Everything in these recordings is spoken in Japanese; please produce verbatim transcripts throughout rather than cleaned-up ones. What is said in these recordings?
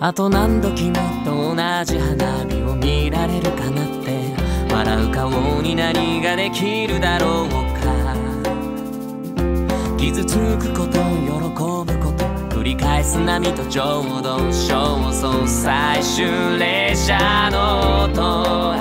あと何度君と同じ花火を見られるかなって、笑う顔に何ができるだろうか。傷つくこと喜ぶこと繰り返す波とちょうど焦燥最終列車の音、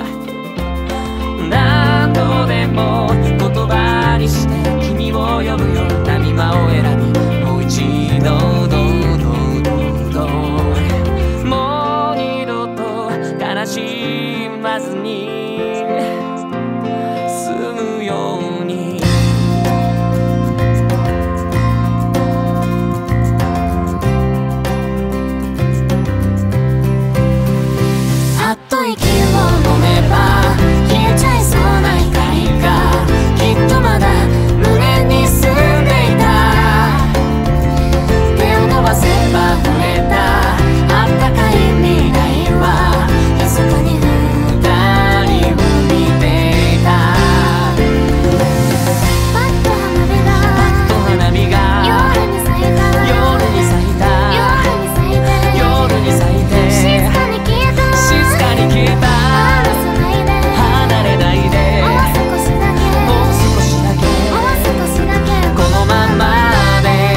何度でも言葉にして君を呼ぶよ。波間を選びもう一度どうどうどうどう、もう二度と悲しまずに済むように。あっと息を飲めば消えちゃいそうな光がきっとまだ胸に住んでいた。手を伸ばせば触れたあったかい未来は密かに二人を見ていた。パッと花火がパッと花火が夜に咲いた夜に咲いた夜に咲いて静かに消えた静かに消えた。離れないでもう少しだけもう少しだけもう少しだけこのままで。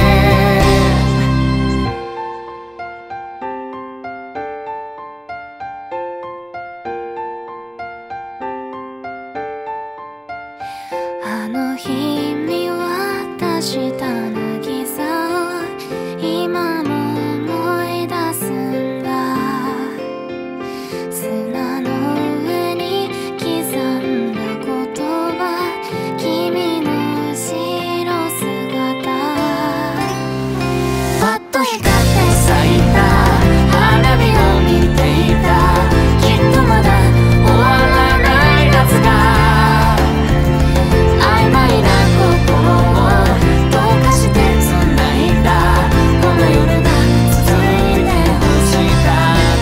あの日見渡した渚を今も思い出すんだ。砂の上に刻んだ言葉、君の後ろ姿。パッと光って咲いた花火を見ていた。きっとまだ終わらない夏が曖昧な心を溶かして繋いだ。この夜が続いて欲しかった。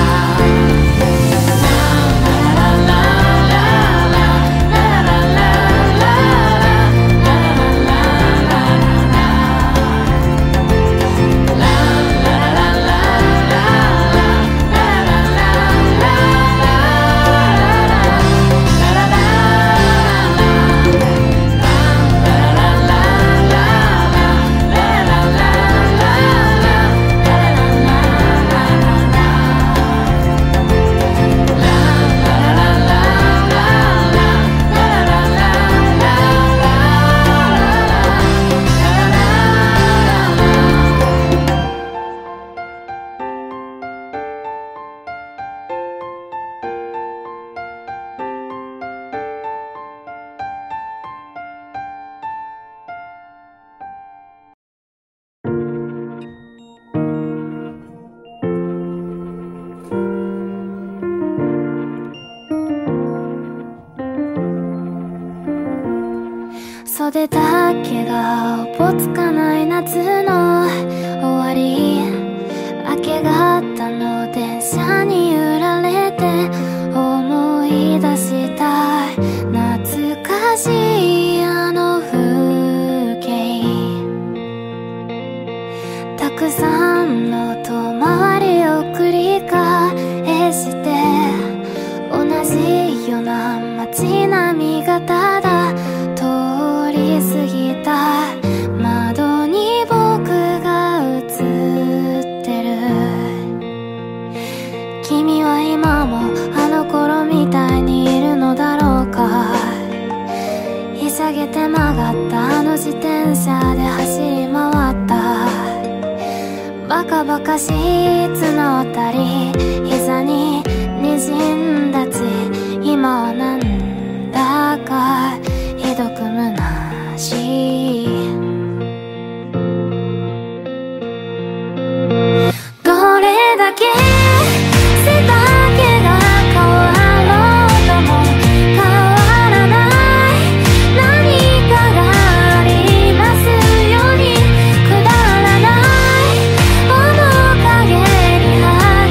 袖だけがおぼつかない夏の終わり。明け方の電車に揺られて思い出した懐かしいあの風景。たくさんの遠回りを繰り返して同じような街並みがただ通り過ぎた。窓に僕が映ってる。君は今もあの頃みたいにいるのだろうか。ひしゃげて曲がったあの自転車で走り回った。バカバカしい綱渡り膝に滲んだ血。今はなんだかひどく虚しい。どれだけ背丈が変わろうとも変わらない何かがありますように。くだらない面影に入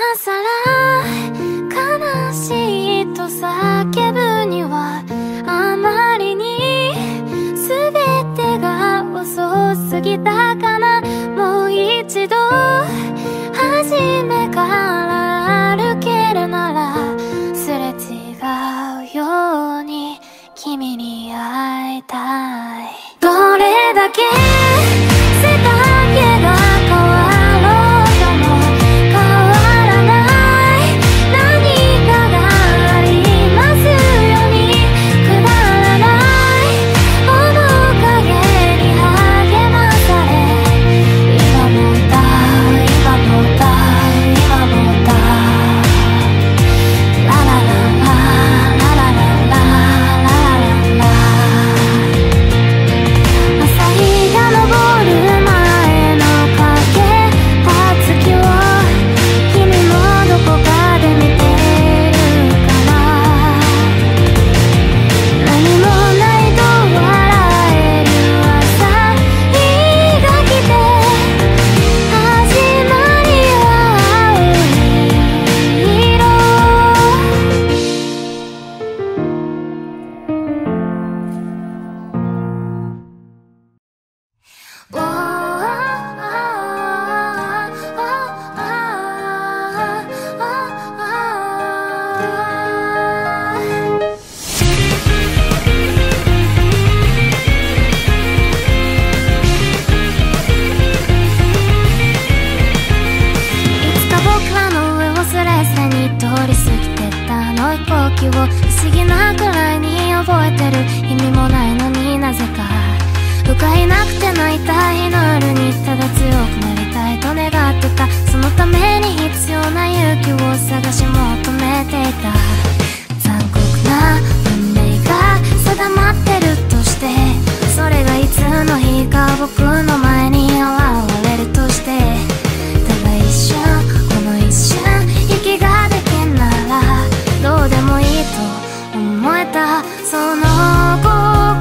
さら悲しいと叫ぶにはあまりに全てが遅すぎたかな。もう一度初めから歩けるならすれ違うように君に会いたい。どれだけ背丈が変わろうとも変わらない何かがありますようにくだらない面影に励まされ今も歌う今も歌う今も歌うラララララララララララ朝日が昇る前のかけた月を君もどこかで見ているかな。何もないと笑える朝日が来て始まりは青い色。おーいつか僕らの上をスレスレに通り過ぎてったあの飛行機を不思議なくらいに覚えてる。意味もないのになぜか不甲斐なくて泣いた日の夜にただ強くなりたいと願ってた。そのために必要な勇気を探し求めていた。残酷な運命が定まってるとしてそれがいつの日か僕の前に現れるとして、ただ一瞬この一瞬息ができんならどうでもいいと思えたその心。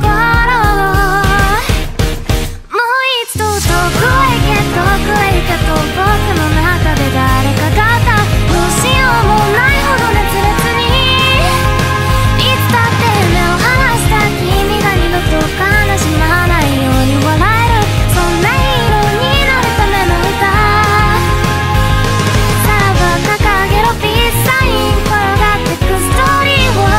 もう一度遠くへ行け遠くへ行けと僕の中で誰かが歌う。どうしようもないほど熱烈にいつだって目を離した君が二度と悲しまないように笑えるそんなヒーローになるための歌。さらば掲げろピースサイン転がってくストーリーを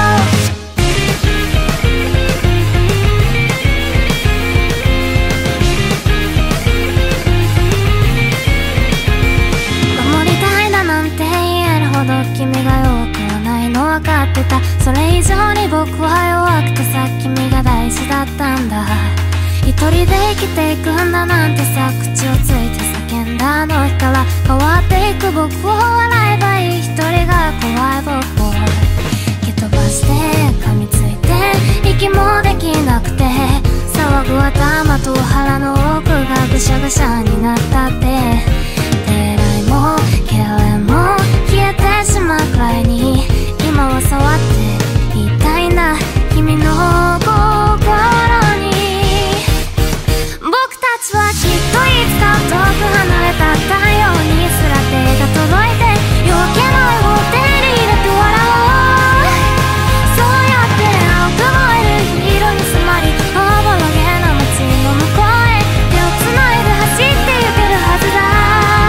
守りたいだなんて言えるほど君が弱くはないの分かってた。それ以上に僕は弱くてさ君が大事だったんだ。一人で生きていくんだなんてさ口をついて叫んだあの日から変わっていく僕を笑えばいい。一人が怖い僕を蹴飛ばして噛みついて息もできなくて騒ぐ頭と腹の奥がぐしゃぐしゃになったって手洗いも毛洗いも消えてしまうくらいに今は触っていたいんだ君の心に。僕たちはきっといつか遠く離れた太陽にすら手が届いて夜明けの絵を手に入れて笑おう。そうやって青く燃える色に染まりおぼろげな街の向こうへ手をつないで走ってゆけるはずだ。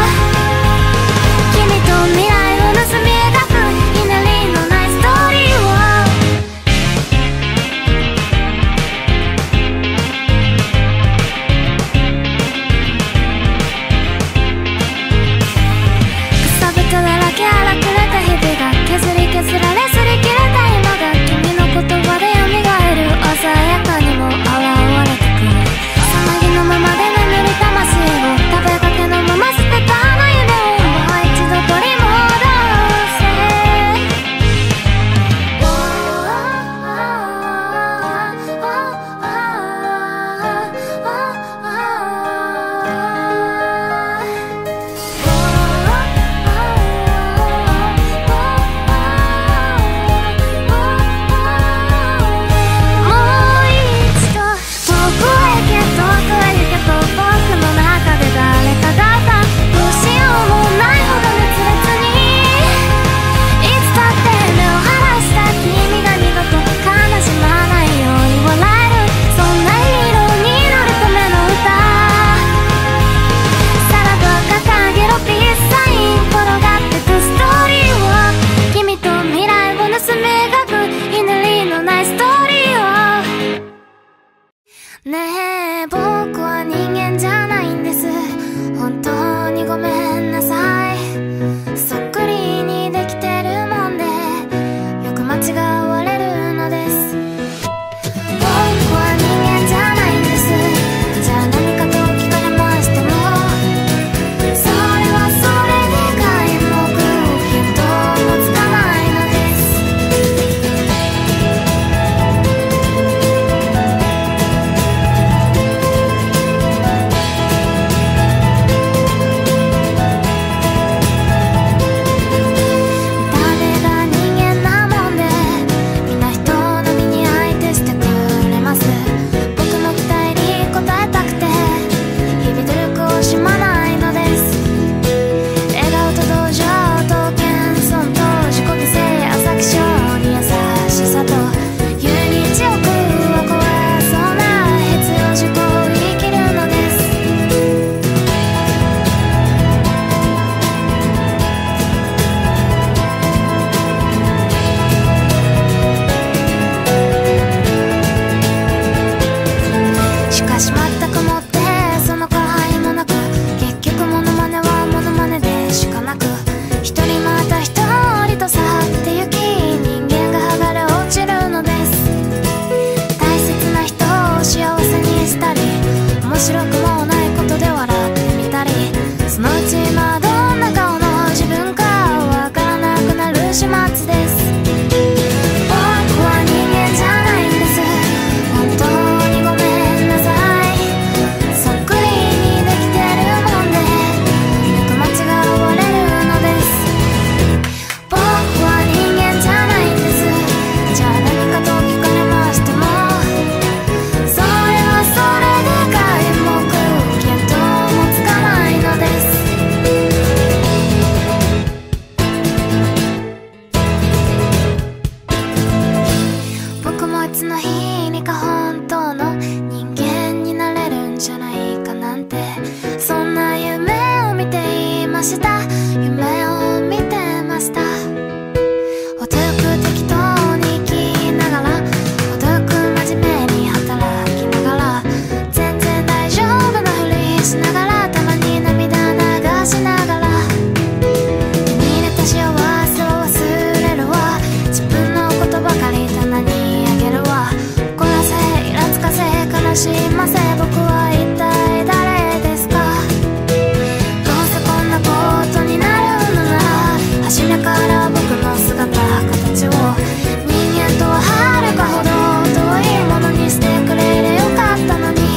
ら夢を見てました。程よく適当に生きながら、程よく真面目に働きながら、全然大丈夫なふりしながら、たまに涙流しながら、手に入れた幸せを忘れるわ。自分のことばかり棚にあげるわ。怒らせイラつかせ悲しませ、僕は一体誰ですか。どうせこんなことになるのなら、初めから僕の姿形を人間とははるかほど遠いものにしてくれりゃよかったのに。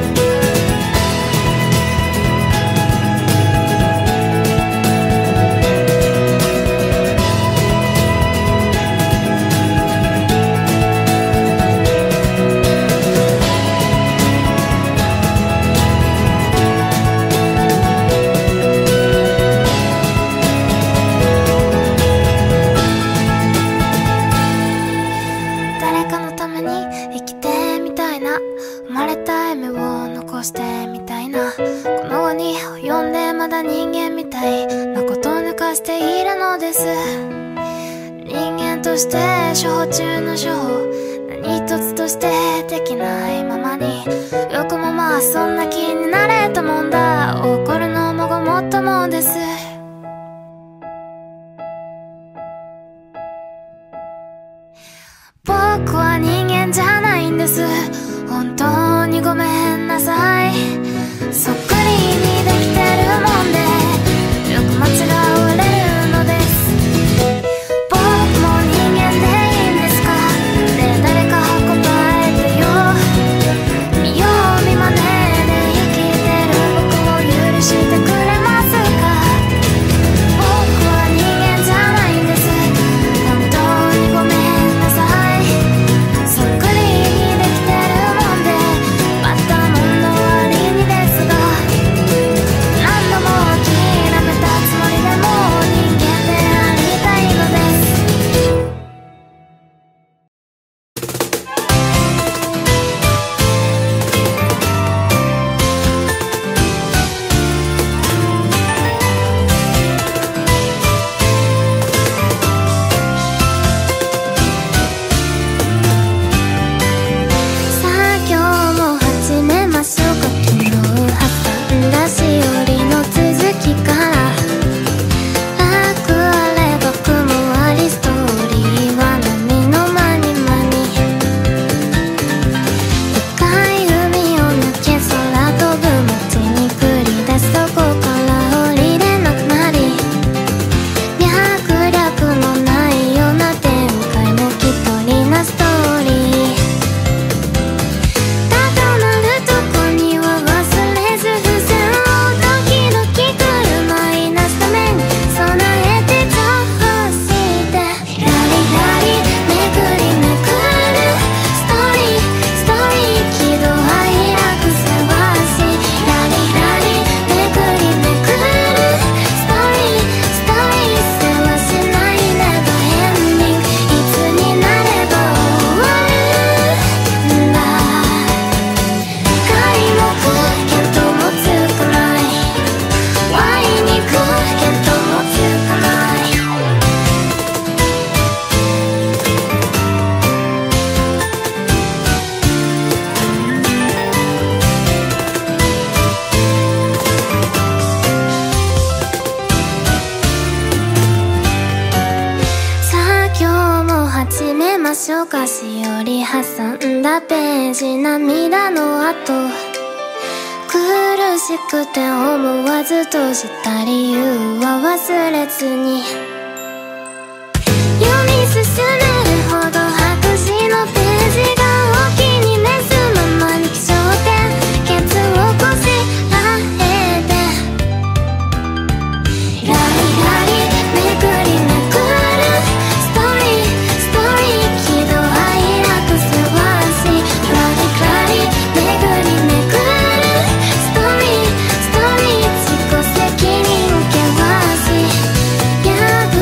誰かのために生きてみたいな、生まれた夢を残してみたいな、この後に及んでまだ人間みたいなことを抜かしているのです。人間として処方中の処方、何一つとしてできないままに、よくもまあそんな気になれたもんだ。怒るのもごもっともです。僕は人間じゃないんです。本当にごめんなさい。そっくりにできてるもんで、よく間違われるのです。僕も人間でいいんですか。ねえ誰か答えてよ。見よう見まねで生きてる僕を許してくれますか。僕は人間じゃないんです。本当にごめんなさい。そっくりにできてるもんで、またものありにですが、何度も諦めたつもりでも人間でありたいのです。さあ今日も始めましょうか。昨日挟んだしおりの続きから、楽あれば雲あり、ストーリーは波のまにまに、深い海を抜け空飛ぶ街に繰り出す、そこから降りれなくなり、脈略もないような展開もきっとりなストーリー。ただなるとこには忘れず付箋を時々来るマイナスために備えて情報してラリラリめくりめくるストーリーストーリー喜怒哀楽せわしラリラリめくりめくるストーリーストーリーせわしないネバーエンディングいつになれば終わるんだ。開目見当もつかない、ワイに行く見当もつかない。さあ今日も始めましょうか。しおり挟んだページ、涙の後苦しくて思わず閉じた理由は忘れずに、読み進めるほど白紙のページがお気に召すままに気象点ケツをこしらえてラリラリめくりめくるストーリーストーリー喜怒哀楽せわしラリラリめくりめくるストーリーストーリー自己責任険し脈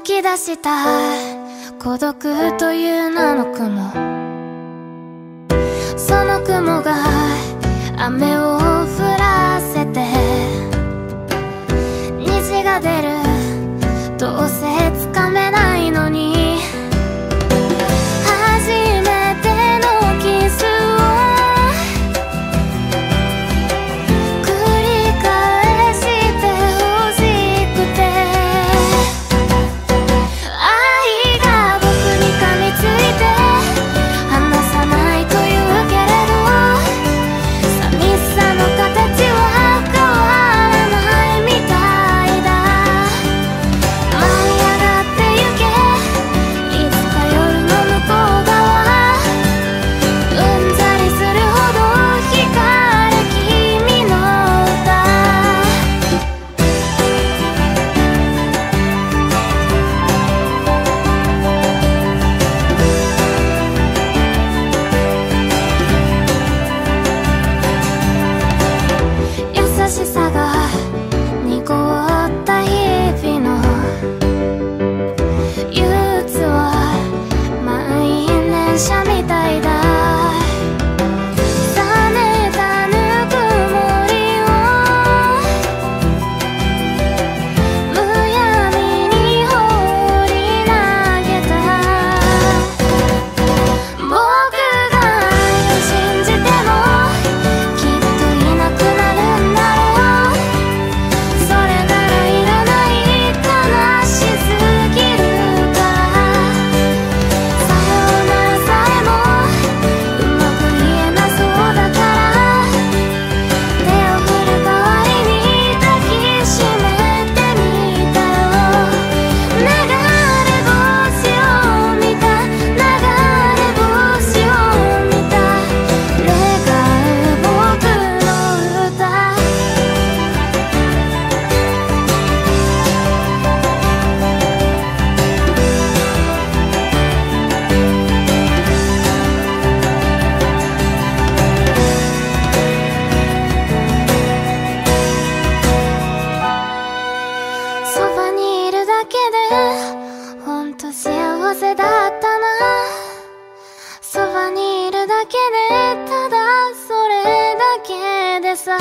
き出した孤独という名の雲、その雲が雨を降らせて虹が出る、どうせつかめないのに初めてのキスを繰り返してほしくて、愛が僕に噛みついて離さないというけれど、寂しさの形は変わらないみたいだ。舞い上がってゆけ、いつか夜の向こう側、うんざりするほど光る君の歌。優しさが濁った日々の憂鬱は満員電車みたいだ。冷めたぬくもりをむやみに放り投げた。僕が愛を信じてもきっといなくなるんだろう。それならいらない、悲しすぎるから。さようならさえもうまく言えなそうだから、手を振る代わりに抱きしめてみたよ。流れ星を見た、流れ星を見た、願う僕の歌。そばにいるだけでほんと幸せだったな。そばにいるだけでただそれだけでさ。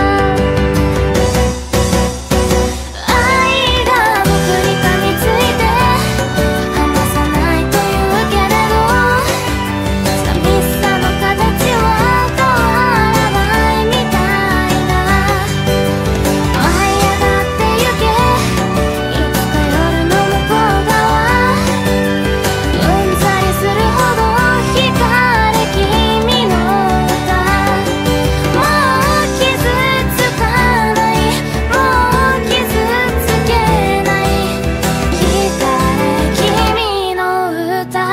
愛が僕に噛みついて離さないというけれど、寂しさの形は変わらないみたいだ。舞い上がってゆけ、いつか夜の向こう側、うんざりするほど光る君の歌。もう傷つかない、もう傷つけない、光る君の歌。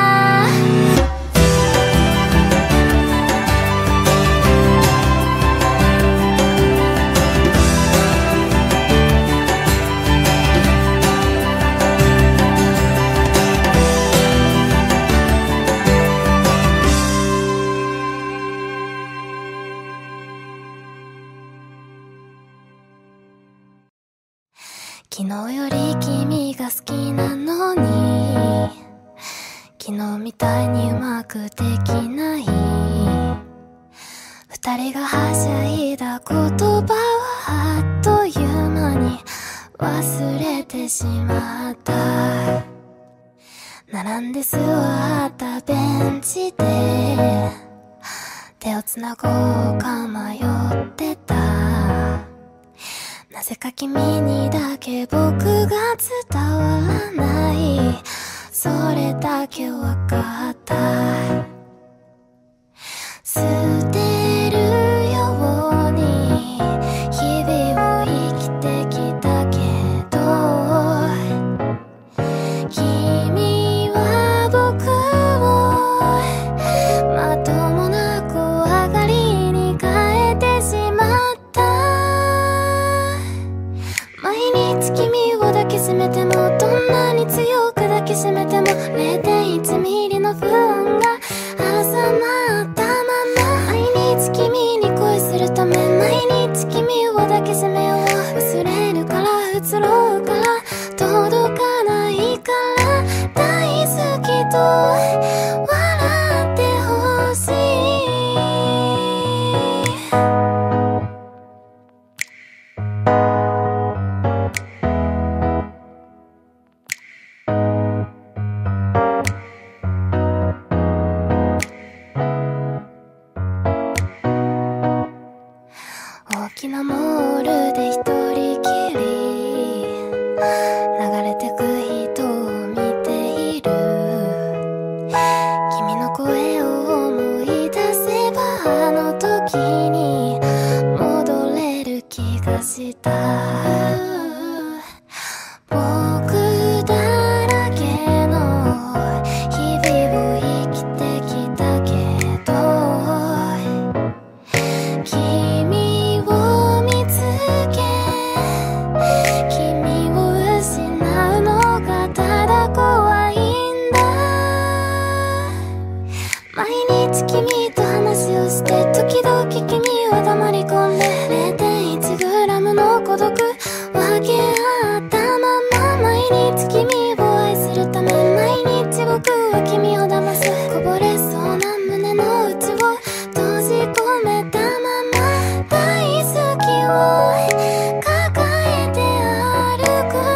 昨日より君が好きなのに、昨日みたいにうまくできない。二人がはしゃいだ言葉はあっという間に忘れてしまった。並んで座ったベンチで手をつなごうか迷ってた。なぜか君にだけ僕が伝わらない、それだけわかった。捨てるように日々を生きてきたけど、君は僕をまともな怖がりに変えてしまった。毎日君を抱きしめても、どんなに強く抱きしめても れいてんいち ミリの不安が怖いんだ。毎日君と話をして、時々君は黙り込んで れいてんいちグラム の孤独分け合ったまま、毎日君を愛するため、毎日僕は君を騙す。こぼれそうな胸の内を閉じ込めたまま、大好きを抱えて歩く。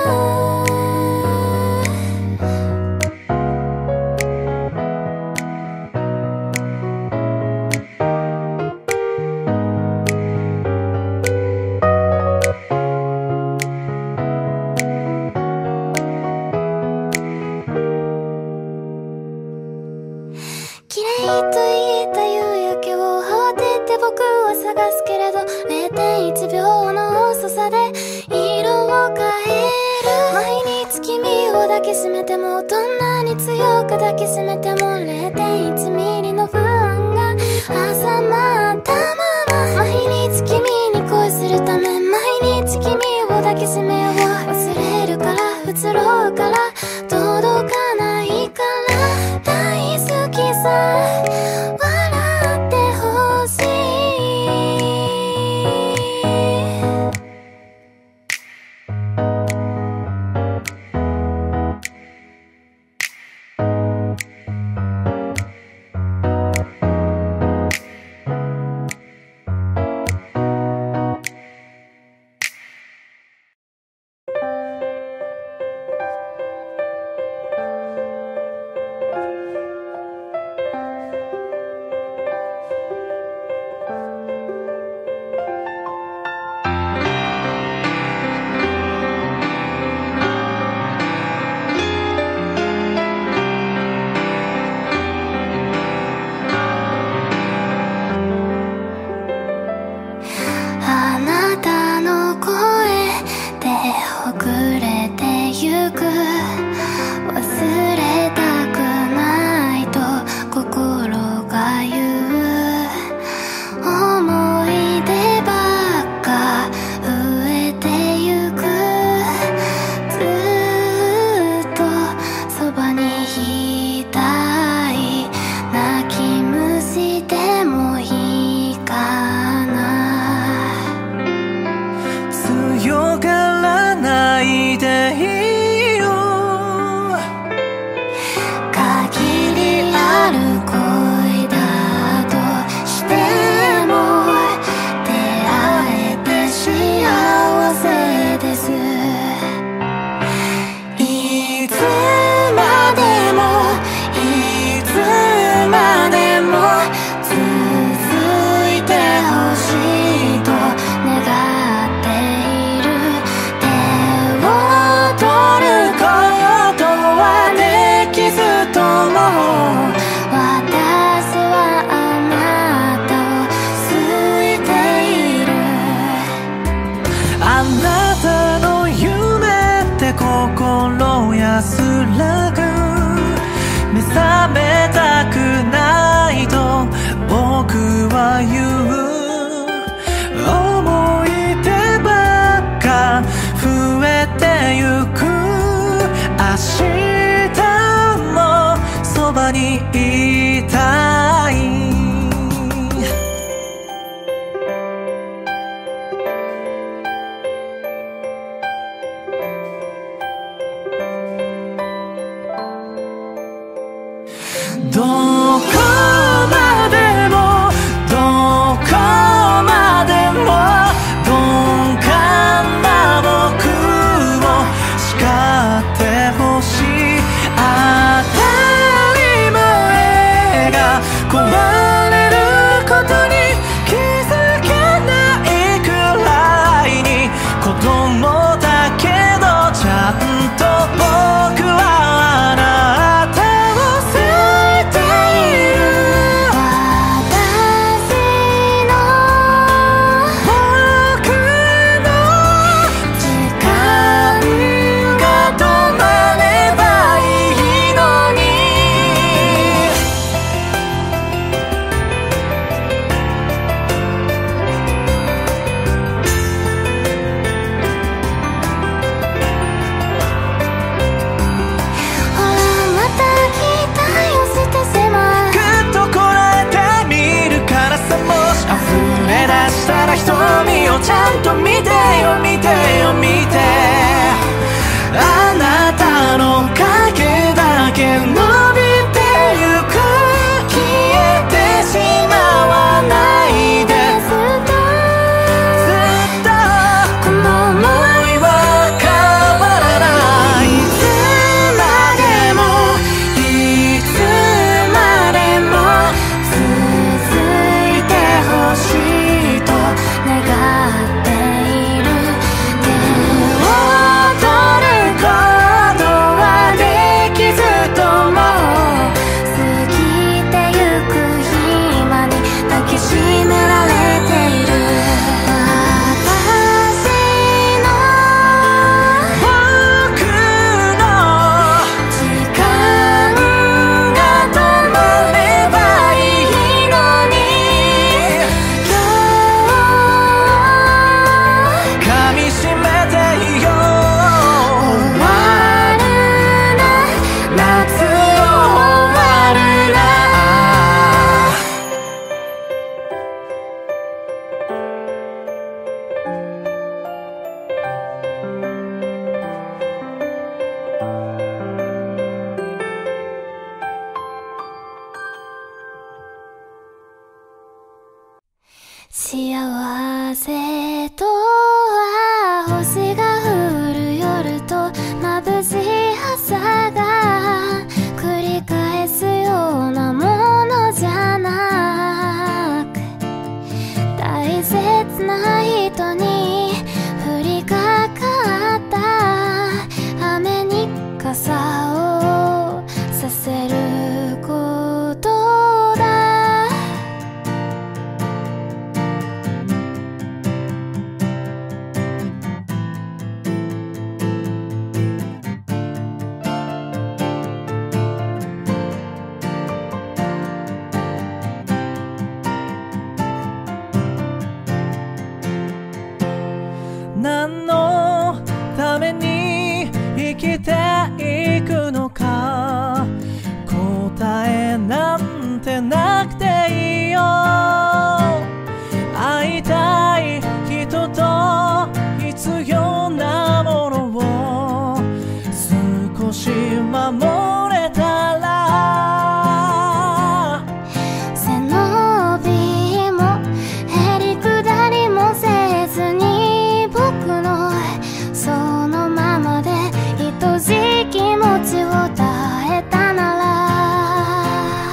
綺麗と言った夕焼けを慌てて僕は探すけれど、 れいてんいちびょうの遅さで色を変える。毎日君を抱きしめても、どんなに強く抱きしめても れいてんいちミリの不安が挟まったまま、毎日君に恋するため、毎日君を抱きしめよう。忘れるから移ろうから届かないから、大好きさ笑ってほしい。あなたの声で遅れてゆく、忘れたくないと心が言う。思い出ばっか増えてゆく、ずっとそばにいたい。泣き虫でもいいかな。 強がらないでいいよ。 限りある恋だとしても、出会えて幸せです。いつまでもいつまでも続いてほしいと願っている。手を取ることはできずとも、私はあなたを好いている。 あなたの夢って心安らぐ。目覚めたくないと僕は言う。思い出ばっか増えてゆく。明日もそばにいたい。どこまでもどこまでも鈍感な僕を叱ってほしい。当たり前が壊れることに気づけないくらいに、子供だけどちゃんと僕はあなたを好いている。 みをちゃんと見てよ見てよ見て、あなたの影だけ伸びてゆく、消えてしまわないで、ずっとずっとこの想いは変わらない、いつまでもいつまでも続いてほしいと願っている、手を取ることはできずとも過ぎてゆく暇に抱きしめられている、私の僕の時間が止まればいいのに、今日噛みしめていよう、終わるな夏よ終わるな、幸せとは星が降る夜と眩しい朝が繰り返すようなものじゃなく、大切な人に降りかかった雨に傘をさせることだ、何のために生きていくのか、答えなんてなくていいよ、会いたい人と必要なものを少し守れたら、 背伸びもへりくだりもせずに僕のそのままで愛しい気持ちを伝えたなら、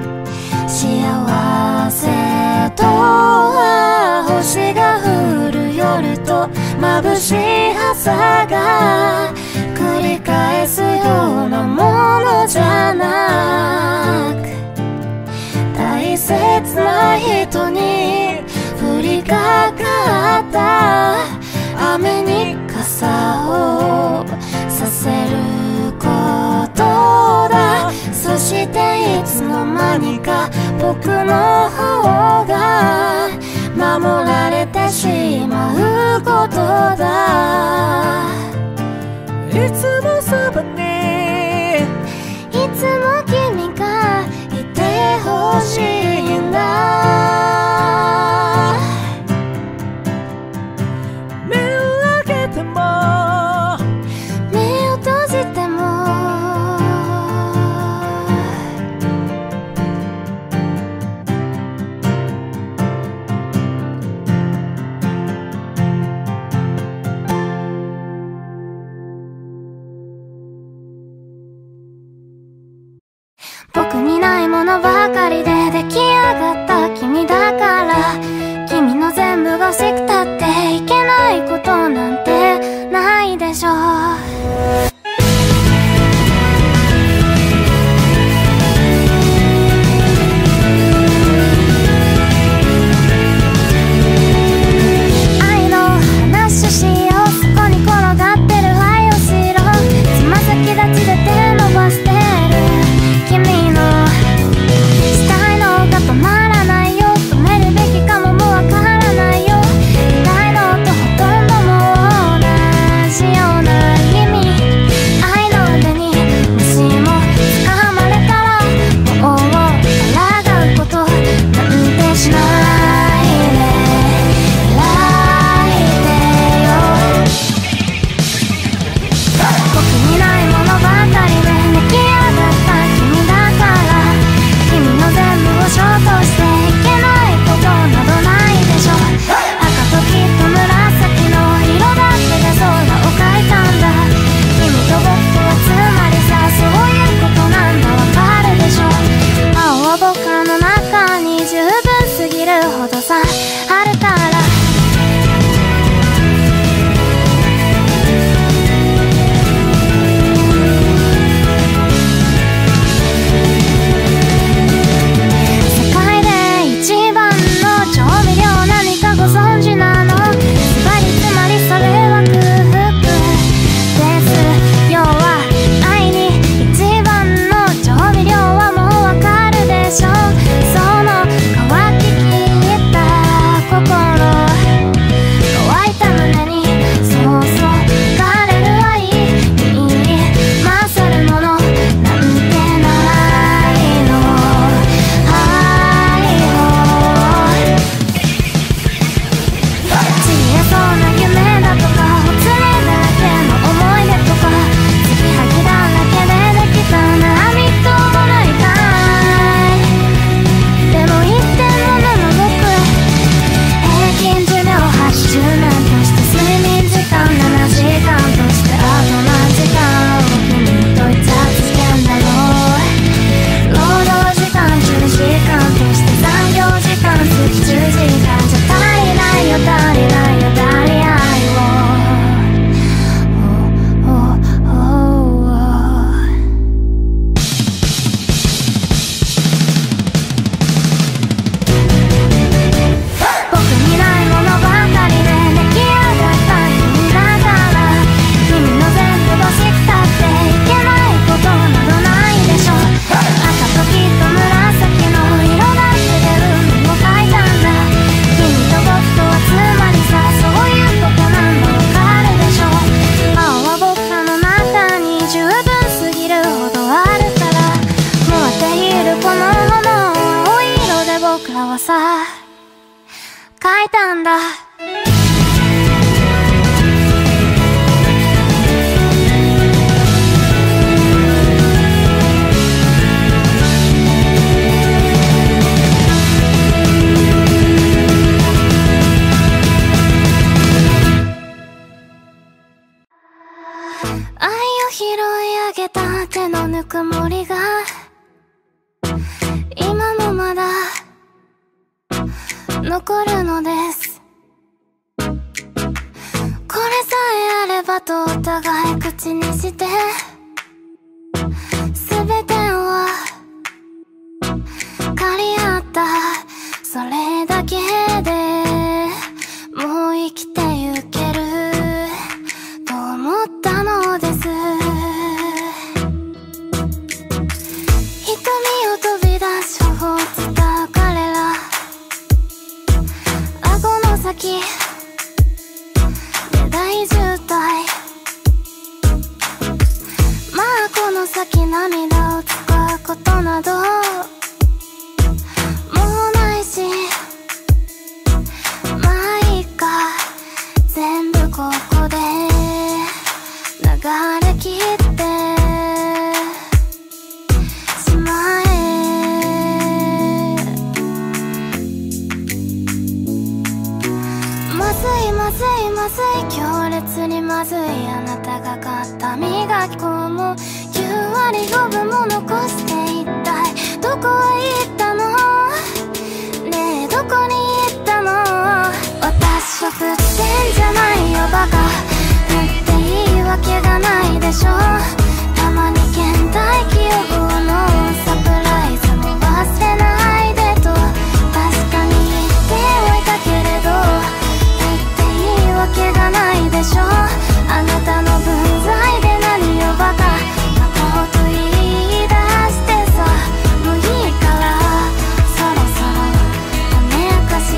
幸せとは星が降る夜と眩しい朝が繰り返すようなものじゃなく、大切な人に降りかかった雨に傘をさせることだ、そしていつの間にか僕の方が守られてしまうことだ、 いつもそばにいつも君がいてほしいんだ、 目を開けても目を閉じても僕にないものばかりで出来上がった君だから、君の全部が欲しくたっていけないことなんてないでしょう。愛の話しよう、そこに転がってる愛を知ろう、つま先立ちで手伸ばしてる君のしたいのが止まらないよ、止めるべきかももうわからないよ、 愛を拾い上げた手のぬくもりが今もまだ残るのです。これさえあればとお互い口にして全てを借り合った、それだけでもう生きてゆけると思ったのです。瞳を飛び出し頬を伝う彼ら、顎の先で大渋滞。まあこの先涙を使うことなどもうないし、まあいいか、全部ここで流れ切ってしまえ。まずいまずいまずい、強烈にまずい、あなたが買った磨き粉もきゅうわりごぶも残して、一体どこへ行ったのねえ、どこに行ったの。私を振ってんじゃないよバカ、振っていいわけがないでしょ。たまに倦怠期予報のサプライズも忘れないでと確かに言っておいたけれど、振っていいわけがないでしょ。あなたの分際で何よバカなこと言い出してさ、もういいからそろそろ種明かし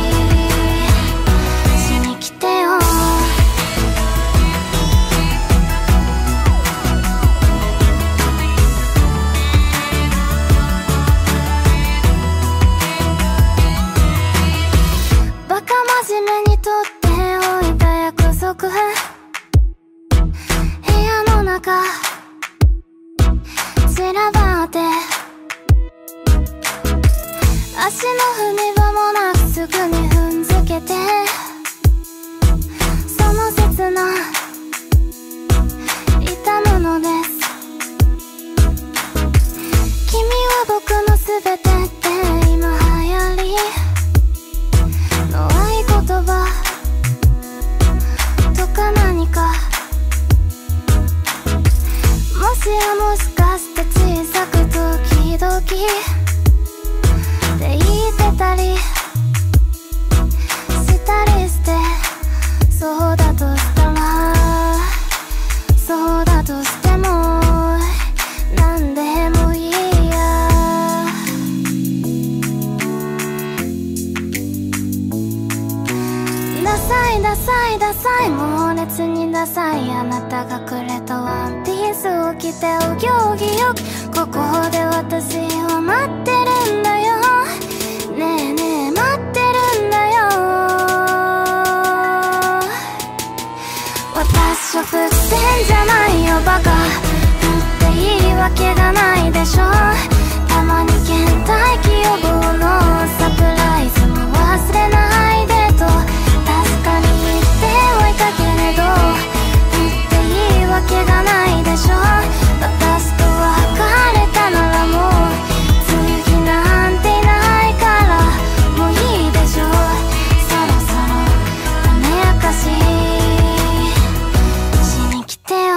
しに来てよ。バカ真面目にとっておいた約束、部屋の中散らばって足の踏み場もなくすぐに踏んづけて、その刹那痛むのです。君は僕の全てって今流行りの合言葉とか何か、もしやもしかして小さく時々って言ってたりしたりして、そうだとしたらそうだとしても何でもいいや。ダサいダサいダサい、猛烈にダサい、あなたがくれたワンピースを着てお行儀よくここで私を待ってるんだよ。ねえねえ待ってるんだよ。私を振ってんじゃないよバカ、振っていいわけがないでしょ。たまに倦怠期予報のサプライズも忘れないでと確かに言っておいたけれど、振っていいわけがないでしょ。私と別れたならもう次なんていないからもういいでしょ。そろそろ種明かししに来てよ。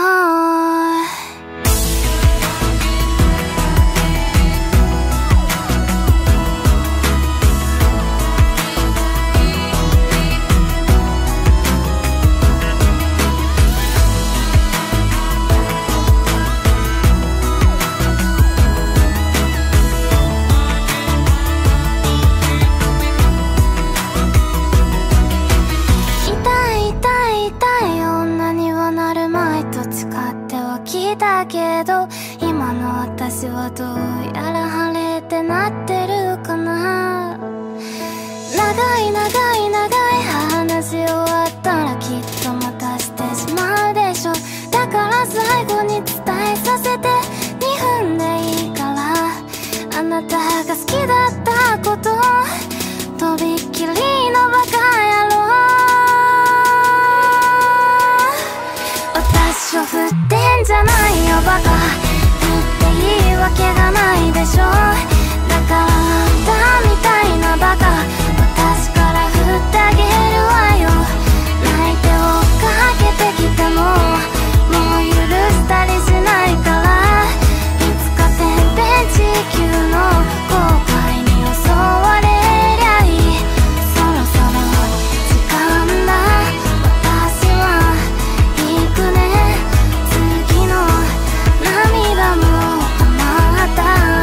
けど今の私はどうやら晴れてなってるかな。長い長い長いし終わったらきっとまたしてしまうでしょ。だから最後に伝えさせて、にふんでいいから、あなたが好きだったこと、とびっきりのバカ野郎。私を振ってんじゃないよバカ、振っていいわけがないでしょ。だからあんたみたいなバカ、私から振ってあげるわよ。泣いて追っかけてきても、もう許したりしないから、いつかてんてん地球の後悔に襲われりゃいい。そろそろ時間だ、私は行くね。次の涙も止まった。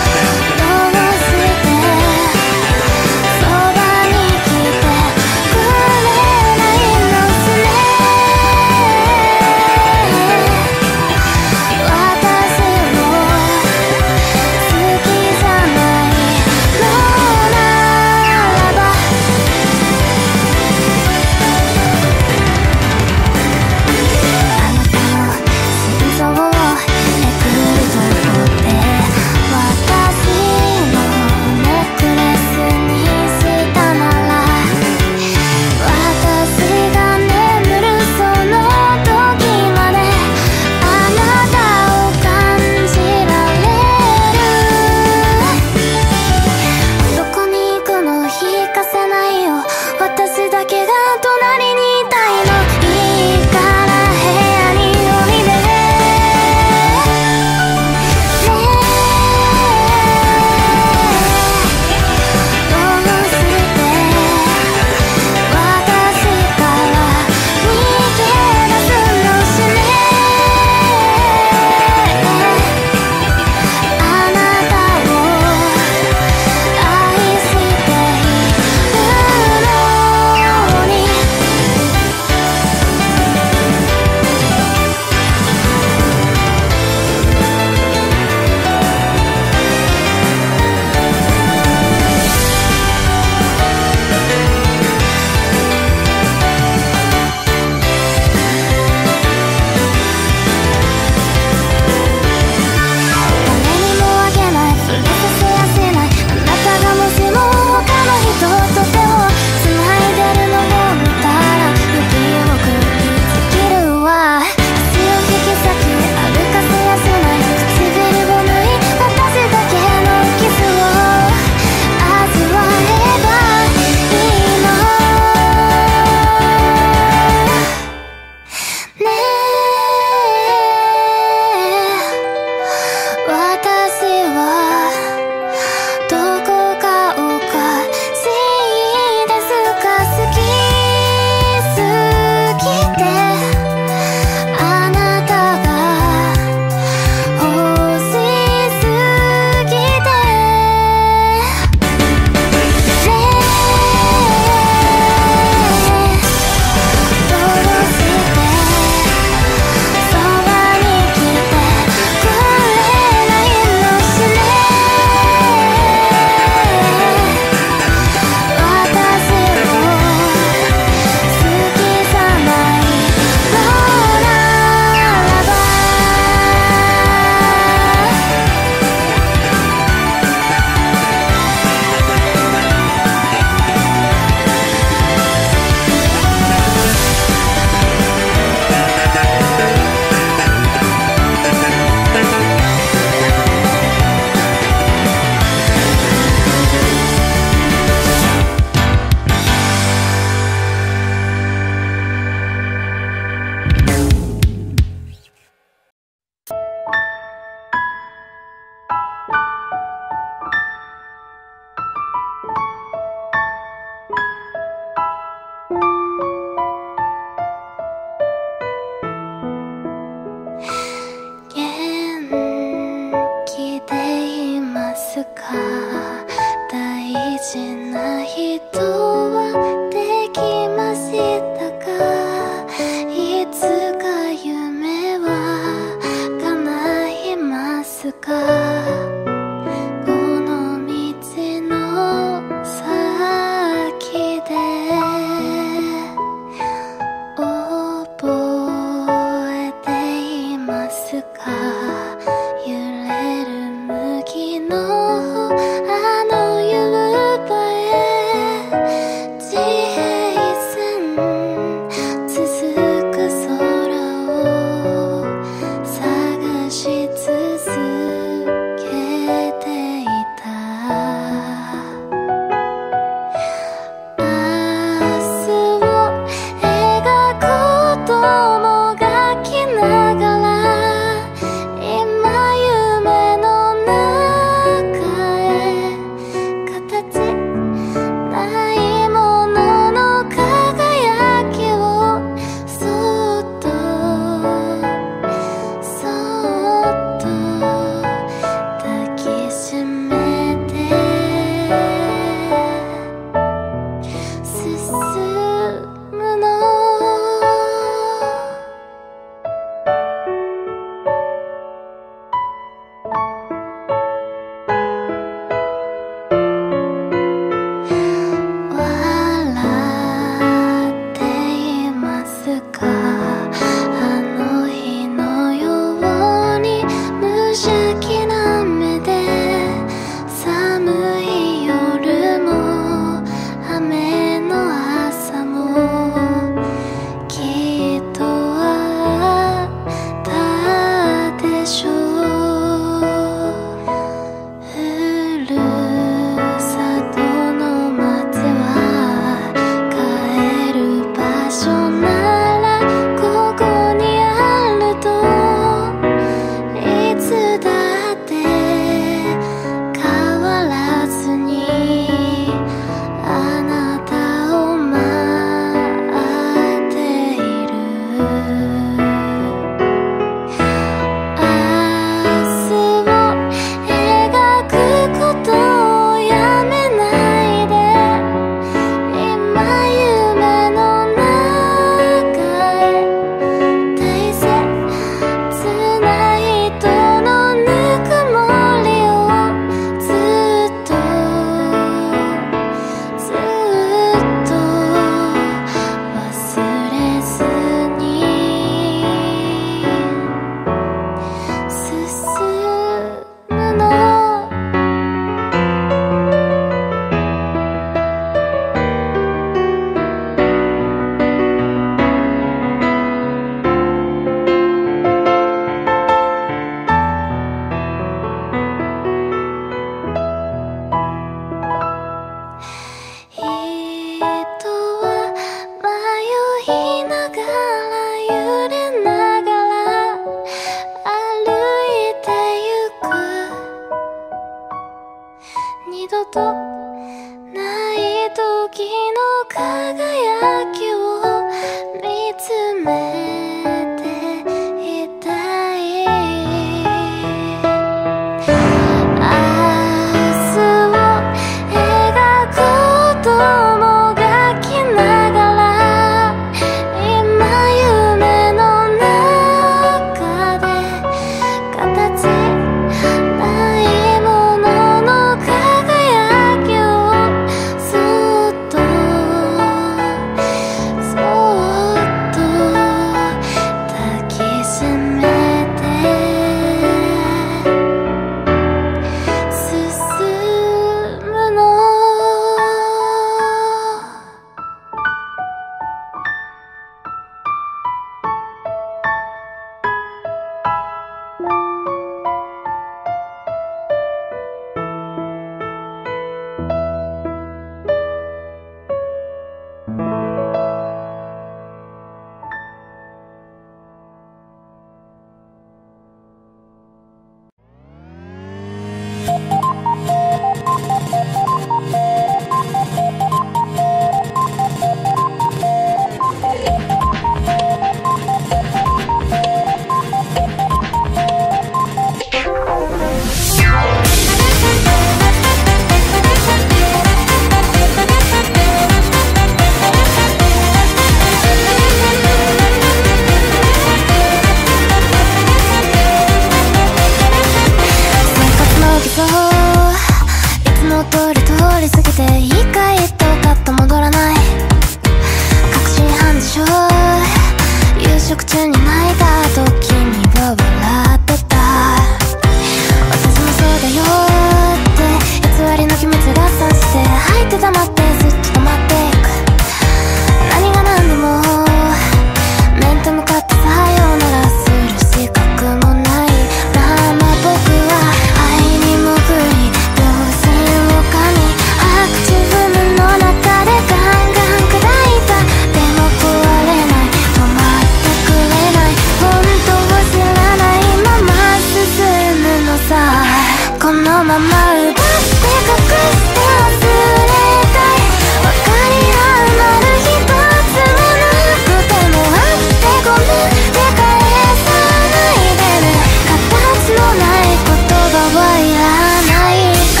中に泣いた後君は笑ってた。私もそうだよって偽りの気持ちがさして吐いて黙ってずっと止まっていく。何が何でも面と向かってさようならする資格もないまま僕は愛に潜り両親を噛み白昼夢の中でガンガン砕いた。でも壊れない止まってくれない本当を知らないまま進むのさ。このまま奪って隠して忘れたい。分かり合うまる一つもなくてもあってごめんって返さないでね。形のない言葉はいらないから。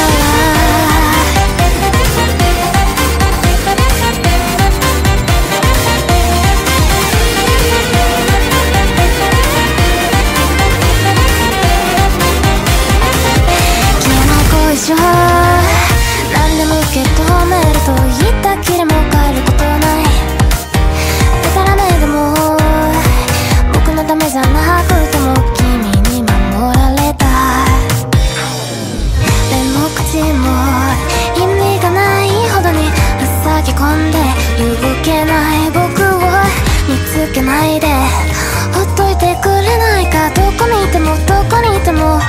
消えない恋性何でも受け止めると言ったきりも変えることない。でたらめでも僕のためじゃなくても君に守られた。でも口も意味がないほどに塞ぎ込んで動けない僕を見つけないでほっといてくれないか。どこにいてもどこにいても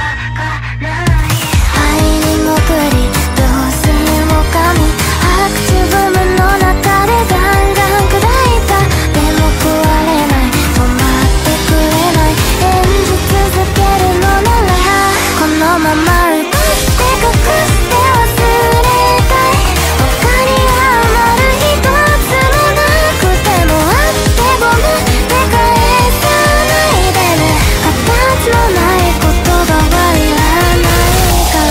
愛に潜り両親を噛み白昼夢の中でガンガン砕いた。でも壊れない止まってくれない演じ続けるのならこのまま奪って隠して忘れたい。分かり合うまる一つもなくてもあってごめんって返さないでね。形のない言葉はいらないから。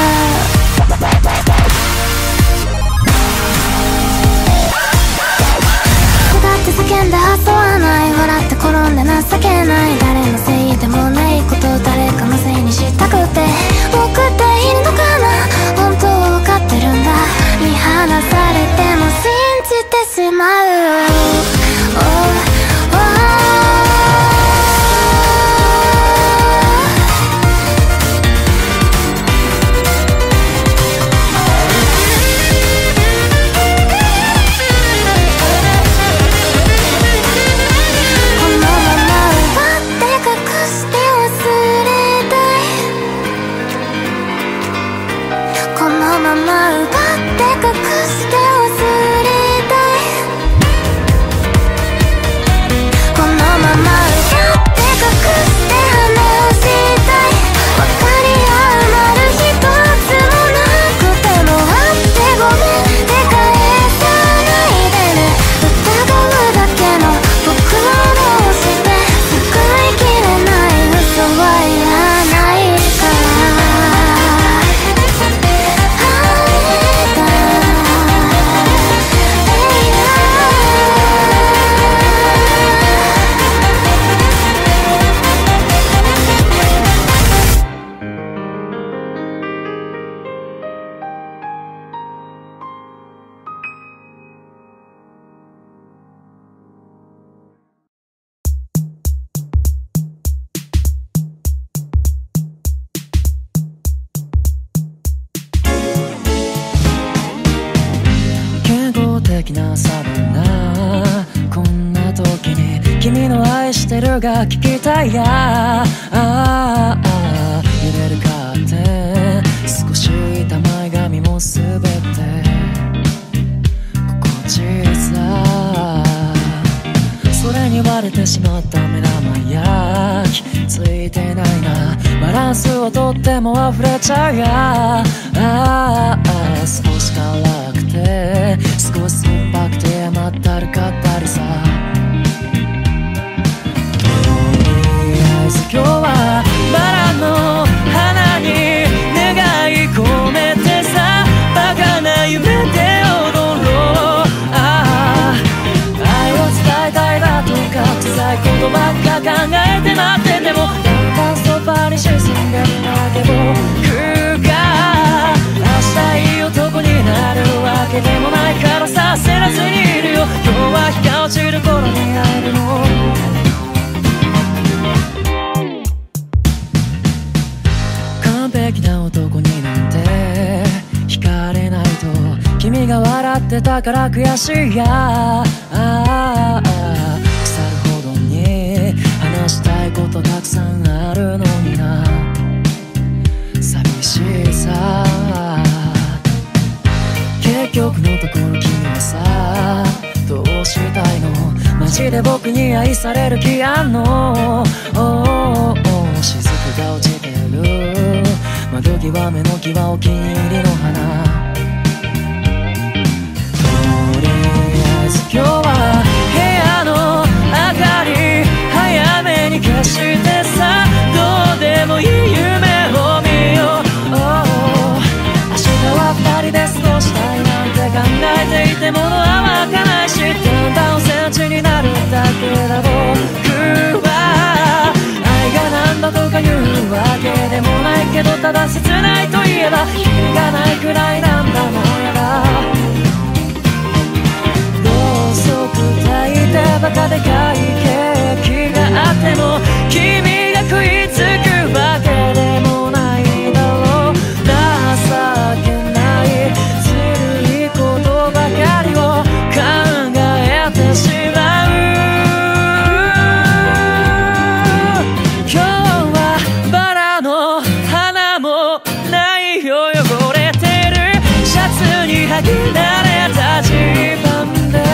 歌って叫んで遊ばない笑って転んで情けない誰のせいでもないこと誰かのせいにしたくて僕っているのかな本当わかってるんだ。見放されても信じてしまう、oh, oh. このまま奪って隠して忘れたい。このまま奪って隠して忘れたい。このまま奪って隠して話したい。分かり合うまる一つもなくてもあってごめんって返さないでね。疑うだけの僕をどうして救いきれない嘘はいらないから。会えた健康的なサバナこんな時に君の愛してるが聞きたいや。ああ揺れるカーテン少し痛前髪もすべて心地いいさ。それに割れてしまった目玉焼きついてないなバランスをとっても溢れちゃうや。ああ少し辛くて少し酸っぱくて甘ったるかったりさ。とりあえず今日はバラの花に願い込めてさバカな夢で踊ろう。ああ愛を伝えたいだとか小さいことばっか考えて待っててもだんだんソファに沈んでるだけ僕が明日いい男になるわけでもないからさ焦らずにいるよ。今日は日が落ちる頃ってたから悔しいやああ腐るほどに話したいことたくさんあるのにな寂しいさ結局のところ君はさどうしたいのマジで僕に愛される気あんの、oh, oh, oh 雫が落ちてる窓際目の際お気に入りの花今日は部屋の明かり早めに消してさどうでもいい夢を見よう、oh、明日は二人で過ごしたいなんて考えていてものは湧かないしだんだんおせちになるだけだ僕は愛がなんだとか言うわけでもないけどただ切ないといえばキリがないくらいなんだもんやだ抱いてバカでかいケーキがあっても君が食いつくわけでもないだろう情けないずるいことばかりを考えてしまう今日はバラの花もないよ汚れてるシャツにはぎられたジーパンで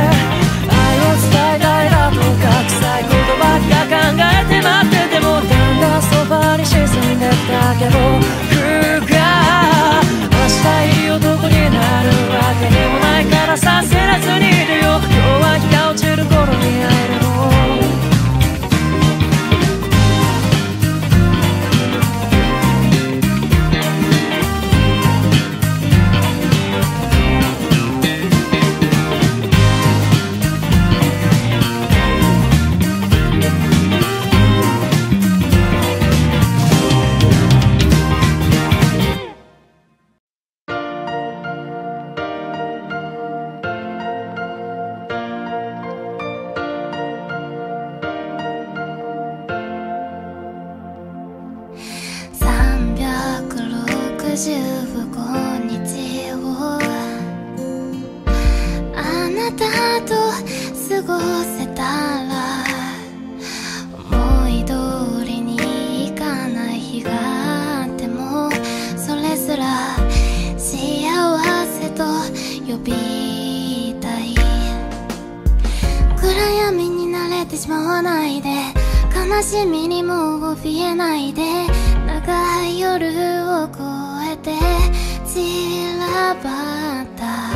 臭いことばっか考えて待っててもだんだんそばに沈んでったけど僕が明日いい男になるわけでもないからさせらずにいるよ今日は日が落ちる頃に会えるのじゅうごにちをあなたと過ごせたら思い通りにいかない日があってもそれすら幸せと呼びたい暗闇に慣れてしまわないで悲しみにも怯えないで長い夜を越えて散らばった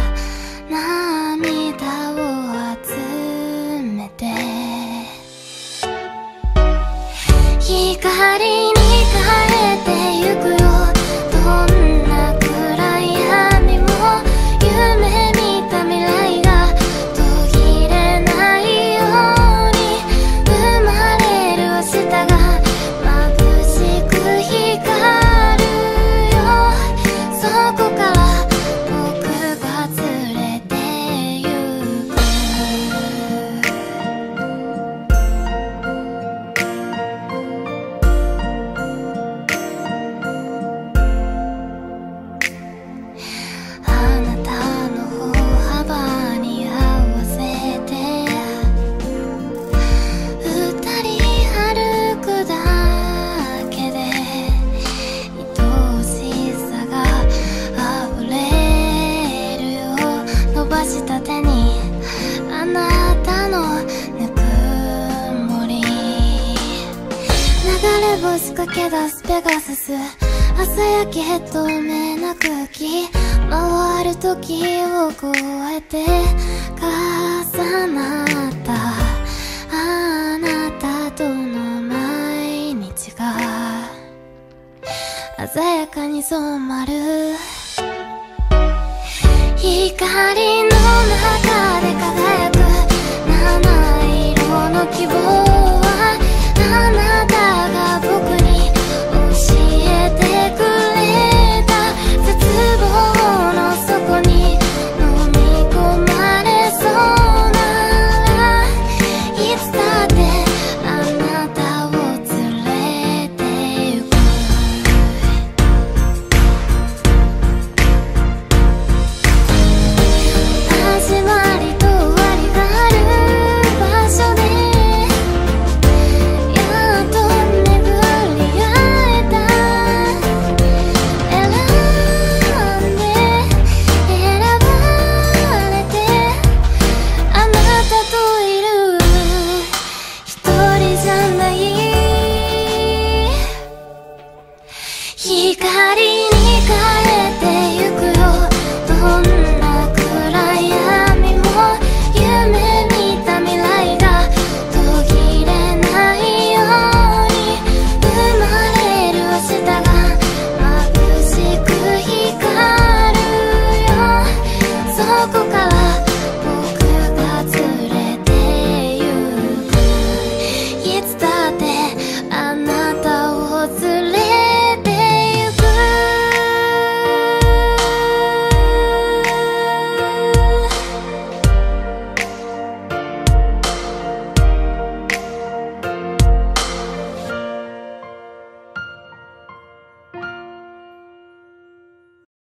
涙を集めて光に変えてゆくよどんな暗闇も夢見た未来が途切れないように生まれる明日が眩しく光るそこから僕が連れて行くあなたの歩幅に合わせて二人歩くだけで愛しさが溢れるよ伸ばした手にあなたのぬくもり流れ星駆け出すペガサス朝焼け透明な空気回る時を越えて重なったあなたとの毎日が鮮やかに染まる光の中